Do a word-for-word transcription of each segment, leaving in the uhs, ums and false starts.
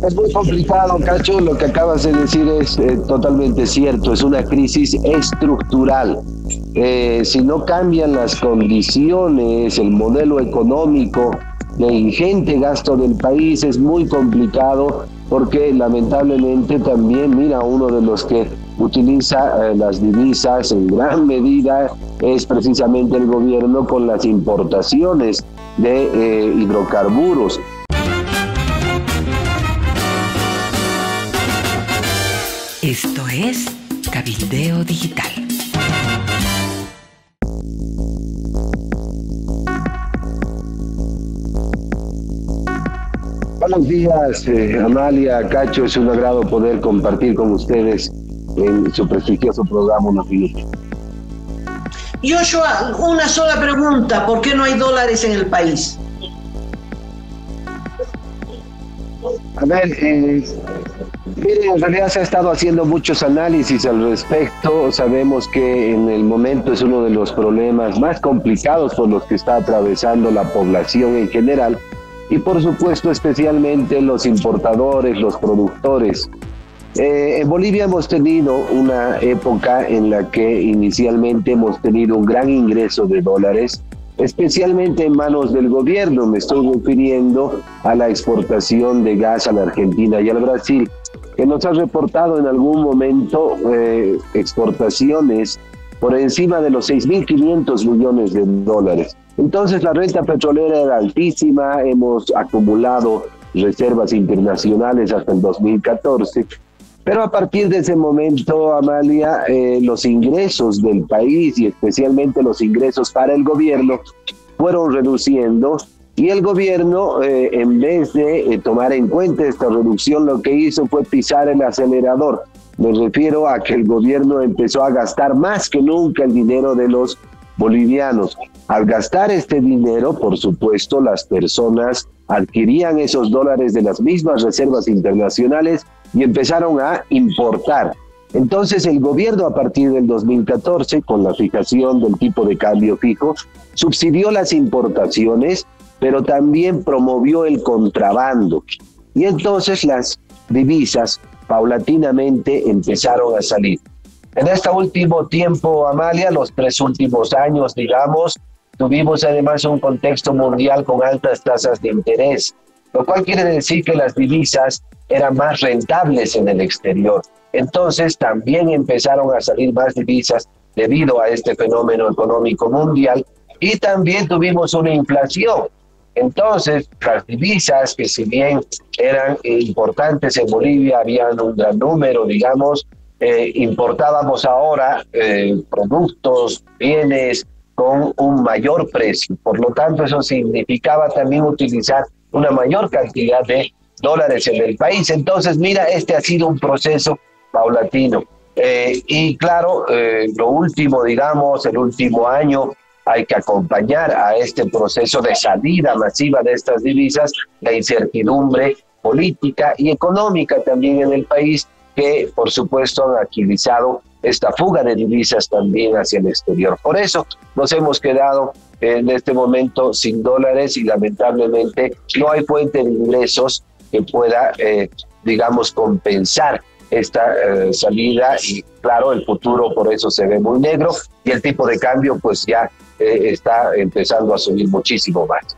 Es muy complicado, Cacho, lo que acabas de decir es eh, totalmente cierto, es una crisis estructural. Eh, si no cambian las condiciones, el modelo económico, de ingente gasto del país, es muy complicado porque lamentablemente también, mira, uno de los que utiliza eh, las divisas en gran medida es precisamente el gobierno con las importaciones de eh, hidrocarburos. Esto es Cabildeo Digital. Buenos días, eh, Amalia, Cacho, es un agrado poder compartir con ustedes en su prestigioso programa Unos Minutos. Joshua, una sola pregunta, ¿por qué no hay dólares en el país? A ver, eh, mire, en realidad se ha estado haciendo muchos análisis al respecto. Sabemos que en el momento es uno de los problemas más complicados por los que está atravesando la población en general y por supuesto especialmente los importadores, los productores. Eh, en Bolivia hemos tenido una época en la que inicialmente hemos tenido un gran ingreso de dólares, especialmente en manos del gobierno. Me estoy refiriendo a la exportación de gas a la Argentina y al Brasil, que nos ha reportado en algún momento eh, exportaciones por encima de los seis mil quinientos millones de dólares. Entonces la renta petrolera era altísima, hemos acumulado reservas internacionales hasta el dos mil catorce, pero a partir de ese momento, Amalia, eh, los ingresos del país y especialmente los ingresos para el gobierno fueron reduciendo y el gobierno, eh, en vez de eh, tomar en cuenta esta reducción, lo que hizo fue pisar el acelerador. Me refiero a que el gobierno empezó a gastar más que nunca el dinero de los bolivianos. Al gastar este dinero, por supuesto, las personas adquirían esos dólares de las mismas reservas internacionales y empezaron a importar. Entonces el gobierno a partir del dos mil catorce, con la fijación del tipo de cambio fijo, subsidió las importaciones, pero también promovió el contrabando. Y entonces las divisas paulatinamente empezaron a salir. En este último tiempo, Amalia, los tres últimos años, digamos, tuvimos además un contexto mundial con altas tasas de interés, lo cual quiere decir que las divisas eran más rentables en el exterior. Entonces también empezaron a salir más divisas debido a este fenómeno económico mundial y también tuvimos una inflación. Entonces las divisas, que si bien eran importantes en Bolivia, habían un gran número, digamos, eh, importábamos ahora eh, productos, bienes con un mayor precio. Por lo tanto, eso significaba también utilizar una mayor cantidad de dólares en el país. Entonces, mira, este ha sido un proceso paulatino. Eh, y claro, eh, lo último, digamos, el último año, hay que acompañar a este proceso de salida masiva de estas divisas, la incertidumbre política y económica también en el país, que por supuesto han agilizado esta fuga de divisas también hacia el exterior. Por eso nos hemos quedado en este momento sin dólares y lamentablemente no hay fuente de ingresos que pueda, eh, digamos, compensar esta eh, salida y claro, el futuro por eso se ve muy negro y el tipo de cambio pues ya eh, está empezando a subir muchísimo más.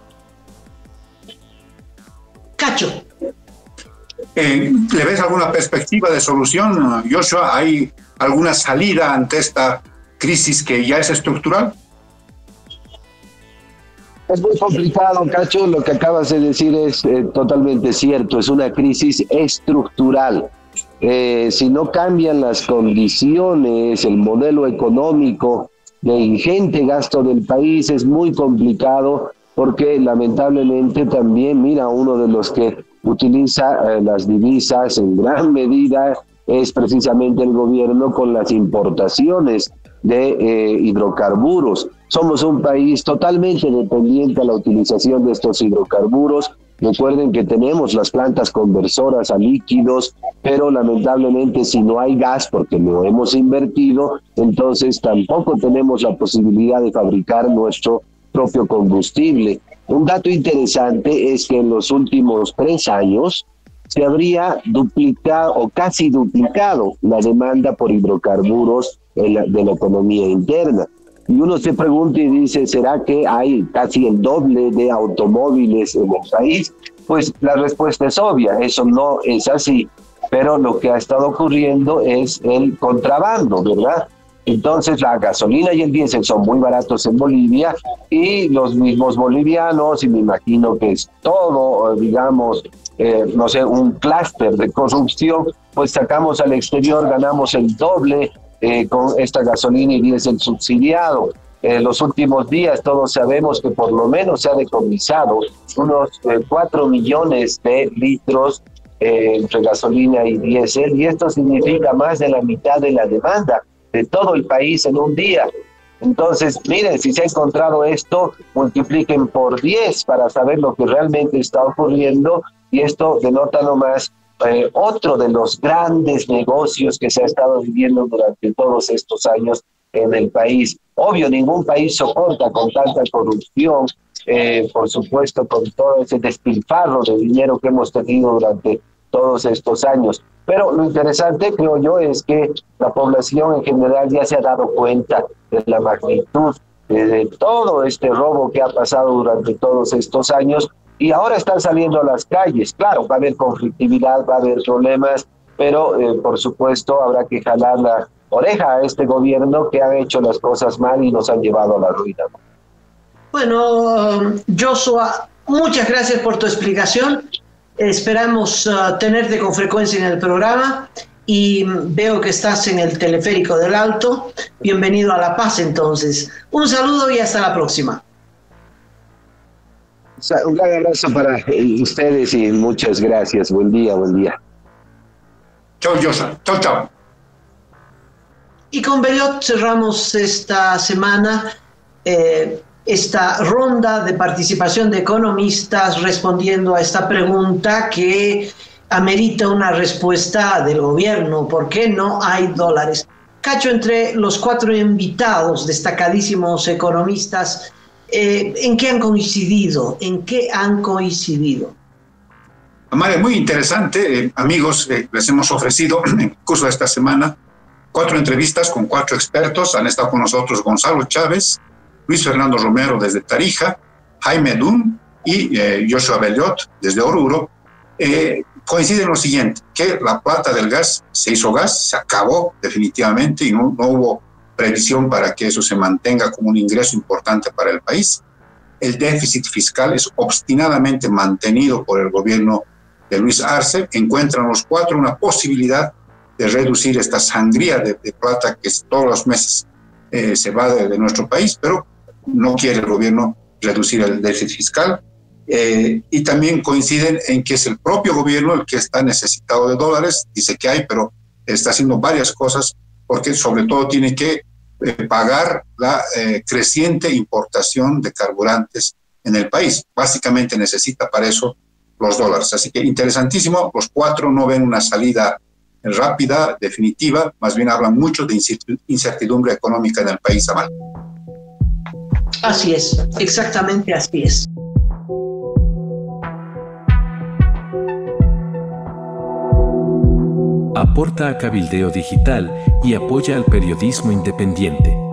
Cacho. Eh, ¿Le ves alguna perspectiva de solución, Joshua? ¿Hay alguna salida ante esta crisis que ya es estructural? Es muy complicado, Cacho, lo que acabas de decir es eh, totalmente cierto, es una crisis estructural. Eh, si no cambian las condiciones, el modelo económico de ingente gasto del país, es muy complicado porque lamentablemente también, mira, uno de los que utiliza eh, las divisas en gran medida es precisamente el gobierno con las importaciones de eh, hidrocarburos. Somos un país totalmente dependiente a la utilización de estos hidrocarburos. Recuerden que tenemos las plantas conversoras a líquidos, pero lamentablemente si no hay gas, porque no hemos invertido, entonces tampoco tenemos la posibilidad de fabricar nuestro propio combustible. Un dato interesante es que en los últimos tres años se habría duplicado o casi duplicado la demanda por hidrocarburos en la, de la economía interna. Y uno se pregunta y dice, ¿será que hay casi el doble de automóviles en el país? Pues la respuesta es obvia, eso no es así. Pero lo que ha estado ocurriendo es el contrabando, ¿verdad? Entonces la gasolina y el diésel son muy baratos en Bolivia y los mismos bolivianos, y me imagino que es todo, digamos, eh, no sé, un clúster de corrupción, pues sacamos al exterior, ganamos el doble eh, con esta gasolina y diésel subsidiado. En los últimos días todos sabemos que por lo menos se ha decomisado unos eh, cuatro millones de litros eh, entre gasolina y diésel, y esto significa más de la mitad de la demanda de todo el país en un día. Entonces, miren, si se ha encontrado esto, multipliquen por diez para saber lo que realmente está ocurriendo, y esto denota nomás eh, otro de los grandes negocios que se ha estado viviendo durante todos estos años en el país. Obvio, ningún país soporta con tanta corrupción, eh, por supuesto, con todo ese despilfarro de dinero que hemos tenido durante todos estos años. Pero lo interesante, creo yo, es que la población en general ya se ha dado cuenta de la magnitud de, de todo este robo que ha pasado durante todos estos años, y ahora están saliendo a las calles. Claro, va a haber conflictividad, va a haber problemas, pero eh, por supuesto habrá que jalar la oreja a este gobierno que ha hecho las cosas mal y nos han llevado a la ruina. Bueno, Joshua, muchas gracias por tu explicación. Esperamos uh, tenerte con frecuencia en el programa, y veo que estás en el teleférico del Alto. Bienvenido a La Paz, entonces. Un saludo y hasta la próxima. Un gran abrazo para ustedes y muchas gracias. Buen día, buen día. Chao, Joshua. Chao, chao. Y con Bellot cerramos esta semana eh, esta ronda de participación de economistas respondiendo a esta pregunta que amerita una respuesta del gobierno. ¿Por qué no hay dólares? Cacho, entre los cuatro invitados, destacadísimos economistas, eh, ¿en qué han coincidido? ¿En qué han coincidido? Amalia, muy interesante. Eh, amigos, eh, les hemos ofrecido en el curso de esta semana cuatro entrevistas con cuatro expertos. Han estado con nosotros Gonzalo Chávez, Luis Fernando Romero desde Tarija, Jaime Dun y eh, Joshua Bellot desde Oruro. Eh, coincide en lo siguiente, que la plata del gas se hizo gas, se acabó definitivamente y no, no hubo previsión para que eso se mantenga como un ingreso importante para el país. El déficit fiscal es obstinadamente mantenido por el gobierno de Luis Arce. Encuentran los cuatro una posibilidad de reducir esta sangría de, de plata que todos los meses eh, se va de, de nuestro país, pero no quiere el gobierno reducir el déficit fiscal. Eh, y también coinciden en que es el propio gobierno el que está necesitado de dólares. Dice que hay, pero está haciendo varias cosas, porque sobre todo tiene que eh, pagar la eh, creciente importación de carburantes en el país. Básicamente necesita para eso los dólares. Así que interesantísimo. Los cuatro no ven una salida rápida, definitiva, más bien hablan mucho de incertidumbre económica en el país, Amal. Así es, exactamente así es. Aporta a Cabildeo Digital y apoya al periodismo independiente.